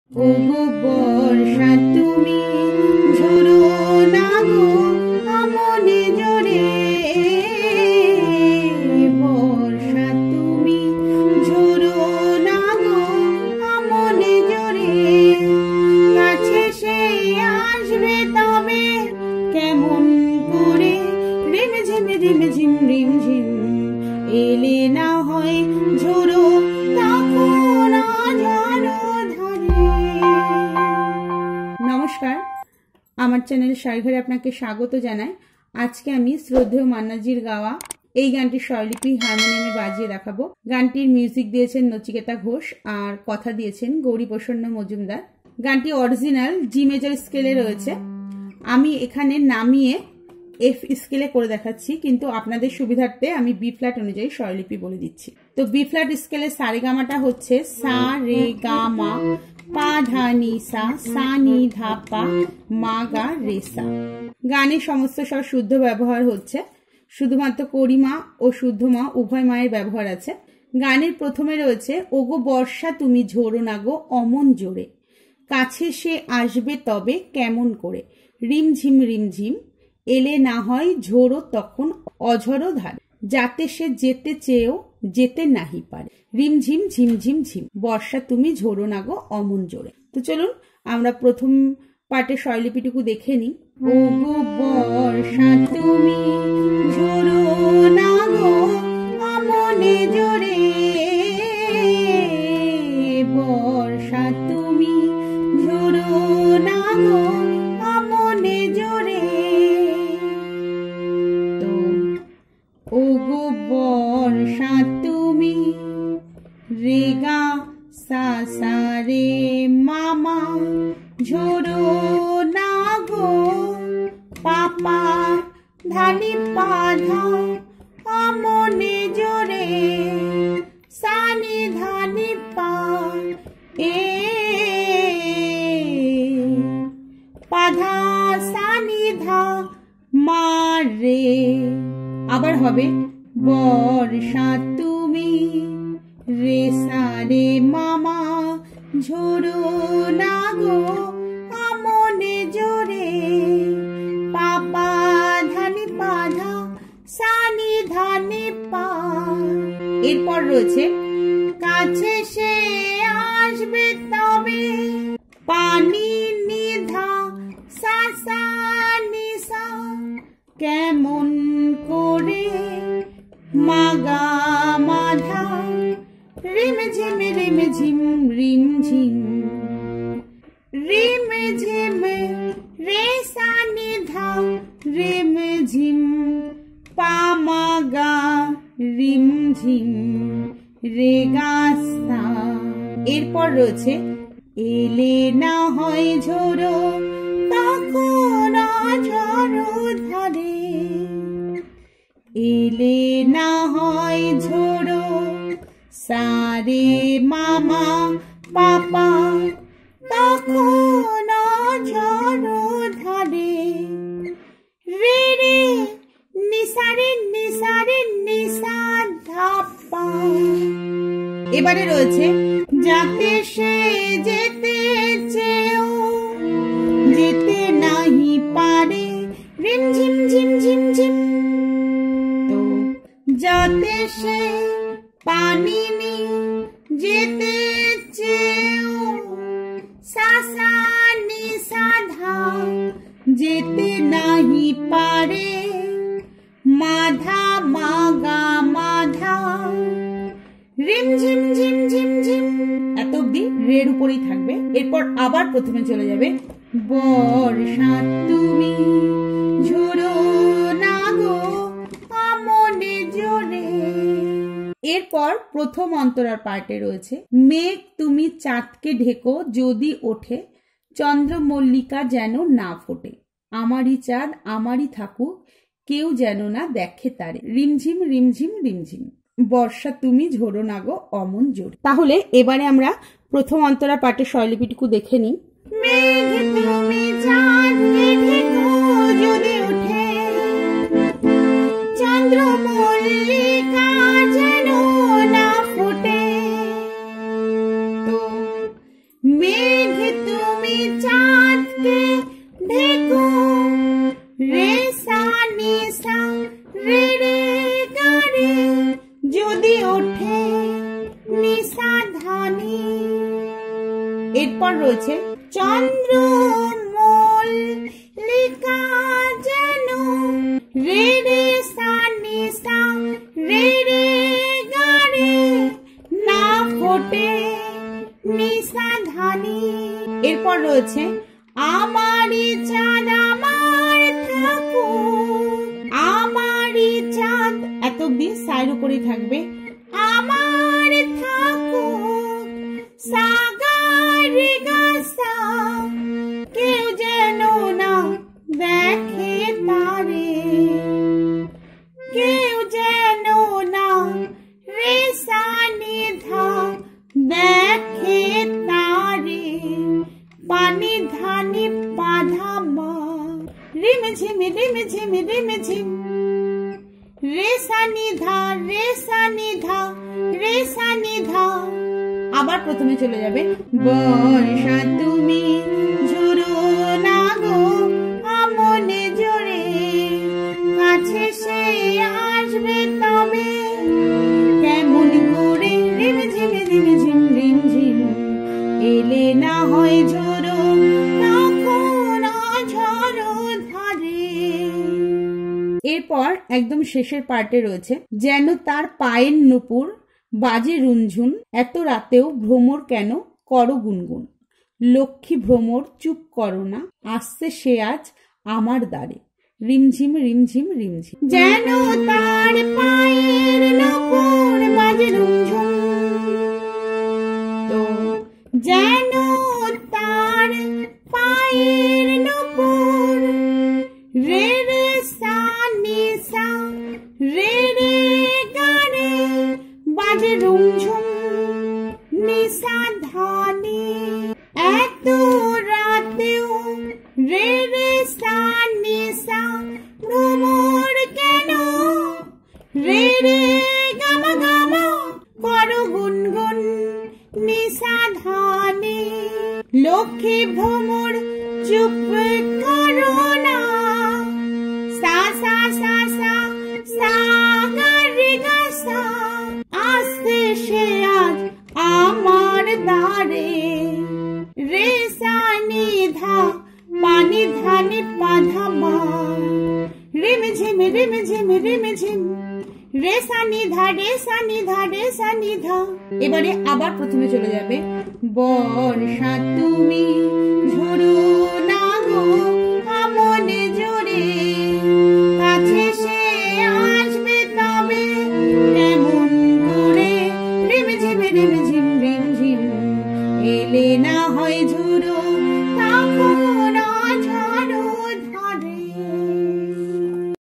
ওগো বর্ষা তুমি ঝরো না গো আমনে জোরে, বর্ষা তুমি ঝরো না গো আমনে জোরে, কাছে সে আসবে তবে কেমন করে, রিমঝিম রিমঝিম রিমঝিম এলে না হয় ঝরো তখন ঝরো ধরে। নমস্কার, আমার চ্যানেল স্বর ঘরে আপনাকে স্বাগত জানাই। আজকে আমি শ্রদ্ধেয় মান্নাজির গাওয়া এই গানটির স্বরলিপি হারমোনিয়ামে বাজিয়ে দেখাবো। গানটির মিউজিক দিয়েছেন নচিকেতা ঘোষ আর কথা দিয়েছেন গৌরী প্রসন্ন মজুমদার। গানটি অরিজিনাল জি মেজর স্কেলে রয়েছে। আমি এখানে নামিয়ে এফ স্কেলে করে দেখাচ্ছি, কিন্তু আপনাদের সুবিধার্থে আমি বি ফ্ল্যাট অনুযায়ী স্বরলিপি বলে দিচ্ছি। তো বি ফ্ল্যাট স্কেলে সারেগামাটা হচ্ছে সা রে গা মা, পা ধা নি সা, সা নি ধা পা, মা গা রে সা। গানে সমস্ত স্বর শুদ্ধ ব্যবহার হচ্ছে, শুধুমাত্র করিমা ও শুদ্ধ মা উভয় মায়ের ব্যবহার আছে। গানের প্রথমে রয়েছে ওগো বর্ষা তুমি ঝোরো না গো অমন জোরে, কাছে সে আসবে তবে কেমন করে, রিমঝিম রিমঝিম এলে না হয় ঝোড়ো তখন অঝরো ধারে, যাতে সে যেতে চেয়েও যেতে নাহি পারে, রিমঝিম ঝিমঝিম ঝিম বর্ষা তুমি ঝোড়ো না গো অমন জোরে। তো চলুন আমরা প্রথম পার্টের স্বরলিপিটুকু দেখে নিই। ওগো বর্ষা তুমি ঝোড়ো না গো অমনে জোরে, বর্ষা তুমি ঝোড়ো না গো অমনে জোরে। তো ওগো বর্ষা তুমি রেগা সা সা রে মামা ঝোড়ো না গো পাপা ধানি পাধা আমনে জোরে, সানি ধানি পা এ পাধা সানি ধা মারে। আবার হবে বর্ষা তুমি রে সা রে মামা ঝোড়ো না গো আমনে জোরে, পাপা ধানি পাধা সানি ধানি পা। এরপর রয়েছে কাছে সে আসবে তবে পানি নিধা সা সা নি সা, কেমন করে মাগা মাধা, রিমঝিম রিমঝিম রিমঝিম রিমঝিম রে সা নি ধা, রিমঝিম পা মাগা রিমঝিম রে গা সা। এরপর রয়েছে এলে না হয় ঝোড়ো তখন ঝরো ধরে, এলে না হয় ঝোড়ো সা রে মামা পাপা তখন ঝরো ধরে, রে রে নিসারে নিসারে নিসা ধাপা। এবারে রয়েছে যাতে সে যেতে চেয়েও যেতে নাহি পারে, রিমঝিম ঝিম ঝিম ঝিম। তো যাতে সে পানি নি যেতে চেয়েও সা সা নি সা ধা, যেতে নাহি পারে, মাধা মাগা মাধা, রিমঝিম ঝিম ঝিম ঝিম। এত অব্দি রের উপরেই থাকবে। এরপর আবার প্রথমে চলে যাবে বর্ষা তুমি ঝোড়ো না গো আমনে জোরে। এরপর প্রথম অন্তরার পার্টে রয়েছে মেঘ তুমি চাঁদকে ঢেকো যদি ওঠে, চন্দ্রমল্লিকা যেন না ফোটে, আমারই চাঁদ আমারই থাকুক কেউ যেন না দেখে তারে, রিমঝিম রিমঝিম রিমঝিম বর্ষা তুমি ঝোড়ো না গো অমন জোরে। তাহলে এবারে আমরা প্রথম অন্তরা পার্টের স্বরলিপিটুকু দেখে নিই। মেঘ তুমি চাঁদকে ঢেকো যদি ওঠে, চন্দ্রমল্লিকা যেন না ফোটে। তো মেঘ এরপর রয়েছে চন্দ্র মল্লিকা যেন রে রে সা নি সা রে রে গা রে না ফোটে নিশা ধানি। এরপর রয়েছে আমারি চাঁদ আমার ঠাকুর, আমারি চাঁদ এত অব্দি সাইড উপরেই থাকবে। আমার ঠাকুর সা গা রে গা সা কেউ যেন না দেখে তারে, কেউ যেন না রে সা নি ধা দেখে তারে পানি ধানি পাধা মা রিম ঝিম রিম ঝিম রিম ঝিম রে সা নি ধা রে সা নি ধা রে সা নি ধা। আবার প্রথমে চলে যাবে বর্ষা তুমি ঝরো না গো আমনে জোরে, কাছে সে আসবে তবে কেমন করে রিম ঝিম রিম ঝিম রিম ঝিম এলে না হয় ঝরো তখন ঝরো ধারে। এরপর একদম শেষের পার্টে রয়েছে যেন তার পায়ের নুপুর বাজে রুনঝুন, এত রাতেও ভ্রমর কেন করো গুনগুন, লক্ষ্মী ভ্রমর চুপ করো না আসছে সে আজ আমার দ্বারে রিমঝিম রিমঝিম রিমঝিম। যেন তার পায়ের নুপুর বাজে রুনঝুন, তো যেন তার পায়ের নুপুর রে রে সা নি সা রে রে গা রে বাজে রুমঝুম নিশা ধানি, এত রাতেও রে রে সা নি সা ভ্রমর কেন রে রে গামা গামা করো গুনগুন নিশা ধানি, লক্ষ্মী ভ্রমর চুপ করো না সা সা সা সা সা গা রে গা সা আসছে সে আজ আমার দ্বারে রে সা নি ধা পানি ধানি পাধা মা রিম ঝিম রিম ঝিম রিম ঝিম রে সা নি ধা রে সা নি ধা রে সা নি ধা। এবারে আবার প্রথমে চলে যাবে বর্ষা তুমি ঝরো না গো আমনে জোরে, কাছে সে আসবে তবে কেমন করে রিম ঝিম রিম ঝিম রিম ঝিম এলে না হয় ঝরো তখন